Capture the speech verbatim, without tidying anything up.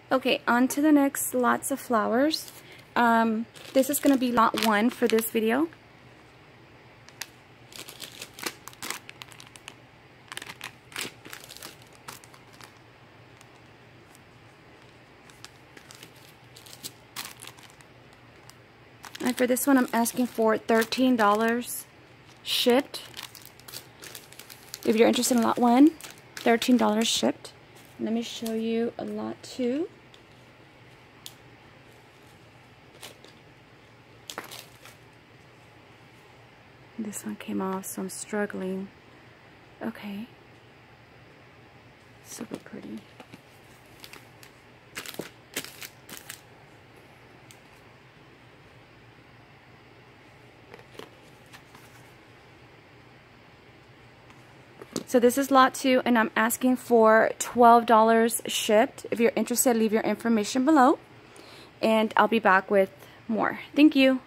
Okay, on to the next lots of flowers. Um, this is going to be lot one for this video. And for this one, I'm asking for thirteen dollars shipped. If you're interested in lot one, thirteen dollars shipped. Let me show you a lot two. This one came off, so I'm struggling. Okay. Super pretty. So this is lot two, and I'm asking for twelve dollars shipped. If you're interested, leave your information below, and I'll be back with more. Thank you.